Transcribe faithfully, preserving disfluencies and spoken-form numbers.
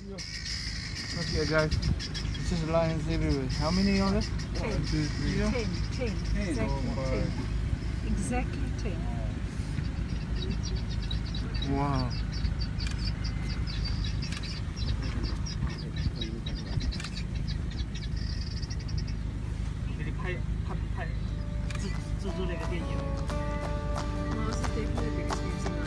Okay, guys. It's just lions everywhere. How many are there? Ten. One, two, three, Ten. Ten. Exactly ten. Exactly ten. Wow. Well, this is definitely the biggest museum